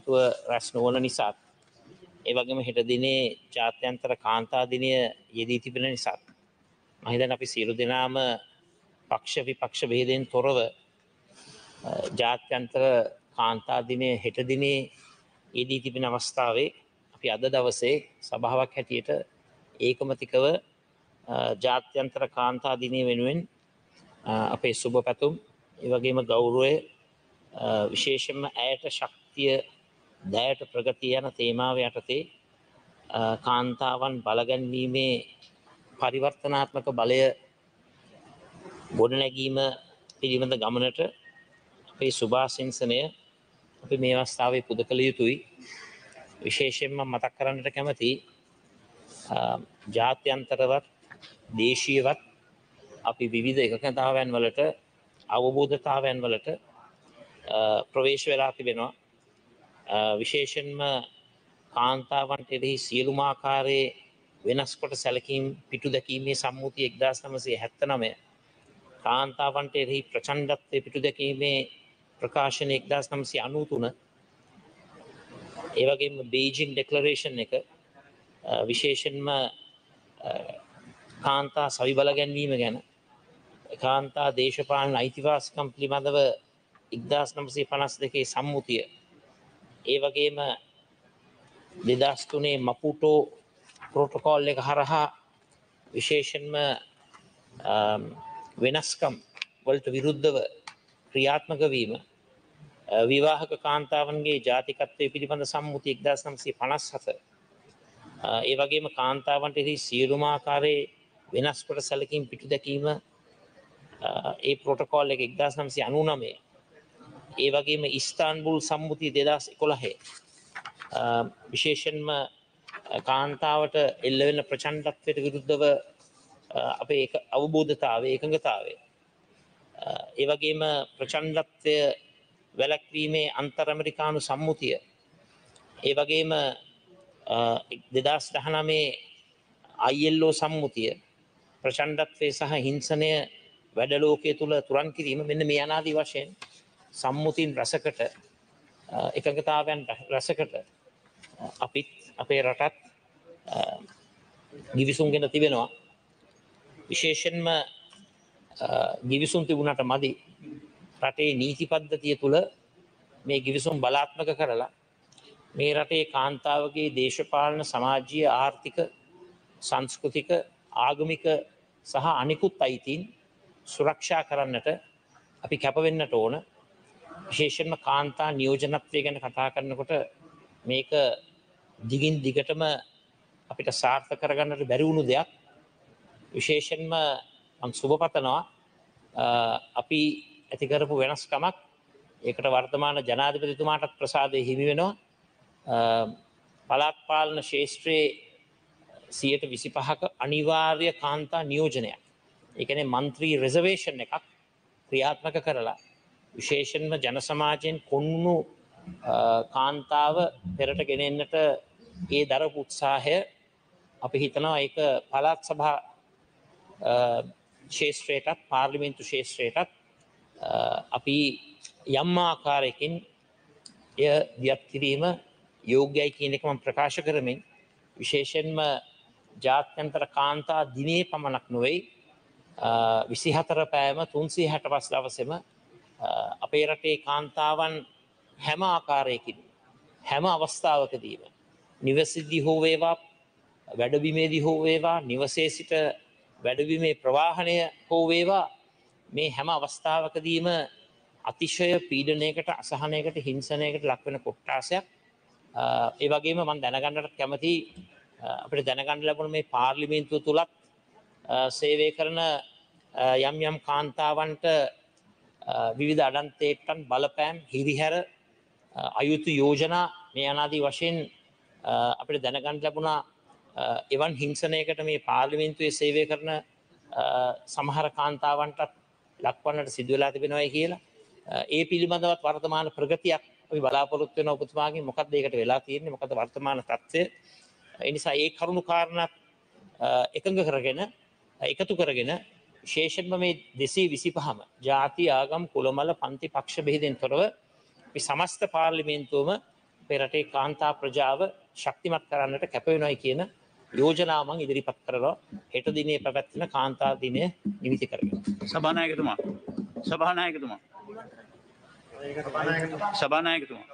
පාර්ලිමේන්තුව රැස් නොවන නිසා ඒ වගේම හෙට දිනේ ජාත්‍යන්තර කාන්තා දිනය යෙදී තිබෙන නිසා මම හිතන්නේ අපි සියලු දෙනාම පක්ෂ විපක්ෂ ભેදයෙන් තොරව ජාත්‍යන්තර කාන්තා දිනය හෙට දිනේ යෙදී තිබෙන අවස්ථාවේ අපි අද දවසේ සභාවක් හැටියට ඒකමතිකව ජාත්‍යන්තර කාන්තා දිනය වෙනුවෙන් අපේ සුබ පැතුම් ඒ වගේම ගෞරවය විශේෂයෙන්ම ඇයට ශක්තිය දයට ප්‍රගතිය යන තේමාව යටතේ කාන්තාවන් බලගැන්වීමේ පරිවර්තනාත්මක බලය ගොඩනැගීම පිළිබඳ ගමනට අපේ සුභාශිංසනය අපි මේ අවස්ථාවේ පුද කළ යුතුයි. විශේෂයෙන්ම මතක් කරන්නට කැමති ජාත්‍යන්තරවත් දේශීයවත් අපි විවිධ එකඟතාවයන් වලට අවබෝධතාවයන් වලට ප්‍රවේශ වෙලා තිබෙනවා. විශේෂයෙන්ම කාන්තාවන්ට එරෙහි සියලුම ආකාරයේ වෙනස් කොට සැලකීම් පිටු දැකීමේ සම්මුතිය 1979 කාන්තාවන්ට එරෙහි ප්‍රචණ්ඩත්වයේ පිටු දැකීමේ ප්‍රකාශන 1993 ඒ වගේම බීජිං ඩෙක්ලරේෂන් එක විශේෂයෙන්ම කාන්තා සවි බල ගැන්වීම ගැන කාන්තා දේශපාලන අයිතිවාසිකම් පිළිබඳව 1952 සම්මුතිය ඒ වගේම 2003 මපුටෝ ප්‍රොටෝකෝල් එක හරහා විශේෂයෙන්ම වෙනස්කම් වලට විරුද්ධව ක්‍රියාත්මක වීම විවාහක කාන්තාවන්ගේ ජාතිකත්වයේ පිළිබඳ සම්මුතිය 1957 ඒ වගේම කාන්තාවන්ට එහි සියලුම ආකාරයේ වෙනස් කොට සැලකීම් පිටු දැකීම ඒ ප්‍රොටෝකෝල් එක 1999 ඒ වගේම ඉස්තාන්බුල් සම්මුතිය 2011 විශේෂයෙන්ම කාන්තාවට එල්ල වෙන ප්‍රචණ්ඩත්වයට විරුද්ධව අපේ අවබෝධතාවය එකඟතාවය ඒ වගේම ප්‍රචණ්ඩත්වය වැළැක්වීමේ අන්තර් ඇමරිකානු සම්මුතිය ඒ වගේම 2019 ILO සම්මුතිය ප්‍රචණ්ඩත්වය සහ හිංසනය වැඩ ලෝකයේ තුල තුරන් කිරීම මෙන්න මේ අනාදී වශයෙන් සම්මුතින් රසකට එකඟතාවයන් රසකට අපිත් අපේ රටත් ගිවිසුම්ගෙන තිබෙනවා. විශේෂයෙන්ම ගිවිසුම් තිබුණට මදි රටේ නීති පද්ධතිය තුල මේ ගිවිසුම් බලාත්මක කරලා මේ රටේ කාන්තාවගේ දේශපාලන සමාජීය ආර්ථික සංස්කෘතික ආගමික සහ අනිකුත් අයිතීන් සුරක්ෂා කරන්නට අපි කැප වෙන්නට ඕන. විශේෂයෙන්ම කාන්තා නියෝජනත්වය ගැන කතා කරනකොට මේක දිගින් දිගටම අපිට සාර්ථක කරගන්නට බැරි වුණු දෙයක්. විශේෂයෙන්ම මම සුබ පතනවා අපි ඇති කරපු වෙනස්කමක් ඒකට වර්තමාන ජනාධිපතිතුමාටත් ප්‍රසාදය හිමි වෙනවා. පළාත් පාලන ශේෂ්ත්‍රයේ 25% අනිවාර්ය කාන්තා නියෝජනයක්. ඒ කියන්නේ മന്ത്രി රිසර්වේෂන් එකක් ක්‍රියාත්මක කරලා විශේෂයෙන්ම ජන සමාජයෙන් කොන්නු කාන්තාව පෙරට ගෙනෙන්නට ඒ දරපු උත්සාහය අපි හිතනවා ඒක පළාත් සභා ශේෂ්ත්‍රයටත් පාර්ලිමේන්තු ශේෂ්ත්‍රයටත් අපි යම් ආකාරයකින් එය දියත් කිරීම යෝග්‍යයි කියන එක මම ප්‍රකාශ කරමින් විශේෂයෙන්ම ජාත්‍යන්තර කාන්තා දිනේ පමණක් නොවේ 24 පෑම 365 දවසෙම අපේ රටේ කාන්තාවන් හැම ආකාරයකින් හැම අවස්ථාවකදීම නිවසේදී හෝ වේවා වැඩබිමේදී හෝ වේවා නිවසේ සිට වැඩබිමේ ප්‍රවාහනය හෝ වේවා මේ හැම අවස්ථාවකදීම අතිශය පීඩනයකට අසහනයකට හිංසනයකට ලක්වෙන කොට්ටාසයක් ඒ වගේම මම දැනගන්නට කැමති අපිට දැනගන්න ලැබුණ මේ පාර්ලිමේන්තුව තුලත් සේවය කරන යම් යම් කාන්තාවන්ට විවිධ අඩන්තේට්ටන් බලපෑම් හිරිහැර අයුතු යෝජනා මේ අනාදී වශයෙන් අපිට දැනගන්න ලැබුණා එවන් හිංසනයකට මේ පාර්ලිමේන්තුවේ සේවය කරන සමහර කාන්තාවන්ටත් ලක්වන්නට සිදු වෙලා තිබෙනවායි කියලා ඒ පිළිබඳවත් වර්තමාන ප්‍රගතියක් අපි බලාපොරොත්තු වෙන ඔබතුමාගෙන් මොකක්ද ඒකට වෙලා තියෙන්නේ මොකක්ද වර්තමාන තත්ත්වය ඒ නිසා ඒ කරුණු කාරණා එකඟ කරගෙන එකතු කරගෙන විශේෂයෙන්ම මේ 225ම ಜಾති ආගම් කුලමල පන්ති පක්ෂ බෙහෙදෙන් තොරව අපි සමස්ත පාර්ලිමේන්තුවම අපේ රටේ කාන්තා ප්‍රජාව ශක්තිමත් කරන්නට කැප වෙනවයි කියන යෝජනාව මම ඉදිරිපත් කරලා හෙට දිනේ පැවැත්වෙන කාන්තා දිනය නිමිති කරගෙන. සභානායකතුමා සභානායකතුමා සභානායකතුමා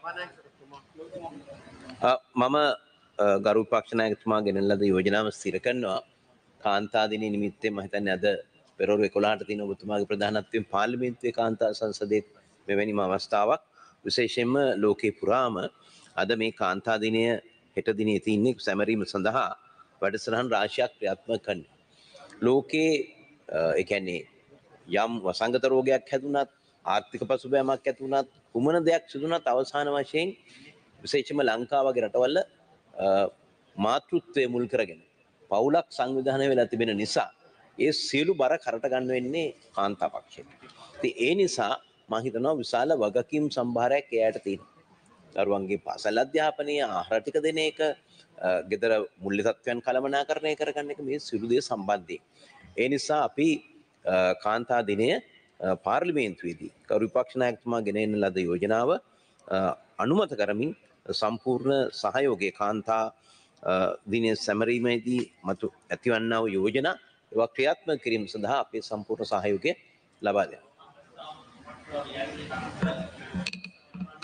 මම ගරු විපක්ෂ නායකතුමා ගෙනන ලද යෝජනාව ස්ථිර කරනවා කාන්තා දිනය නිමිත්තෙන් මම හිතන්නේ අද පෙරවරු 11ට තියෙන ඔබතුමාගේ ප්‍රධානත්වයෙන් පාර්ලිමේන්තුවේ කාන්තා සංසදයේ මෙවැනිම අවස්ථාවක් විශේෂයෙන්ම ලෝකේ පුරාම අද මේ කාන්තා දිනය හෙට දිනේ තින්නේ සැමරීම සඳහා වැඩසටහන් රාශියක් ක්‍රියාත්මක කරනවා. ලෝකේ ඒ කියන්නේ යම් වසංගත රෝගයක් හැදුනත් ආර්ථික පසුබෑමක් ඇති වුණත් කුමන දෙයක් සිදුනත් අවසාන වශයෙන් විශේෂයෙන්ම ලංකාව වගේ රටවල මාතෘත්වයේ මුල් කරගෙන පවුලක් සංවිධානය වෙලා තිබෙන නිසා ඒ සියලු බර කරට ගන්න වෙන්නේ කාන්තා පක්ෂයට. ඉතින් ඒ නිසා මම හිතනවා විශාල වගකීම් සම්භාරයක් එයාට තියෙනවා. දරුවන්ගේ පාසල් අධ්‍යාපනය ආහාර ටික දෙන එක, ගෙදර මුල්‍ය තත්ත්වයන් කළමනාකරණය කරගන්න එක මේ සියලු දේ සම්බන්ධයෙන්. ඒ නිසා අපි කාන්තා දිනය පාර්ලිමේන්තුවේදී කරු විපක්ෂ ናයකතුමා ගෙන එන ලද යෝජනාව අනුමත කරමින් සම්පූර්ණ සහයෝගයේ කාන්තා දිනය සැමරීමේදී මතු ඇතිවන්නා වූ යෝජනා ඒවා ක්‍රියාත්මක කිරීම සඳහා අපේ සම්පූර්ණ සහයෝගය ලබා දෙනවා.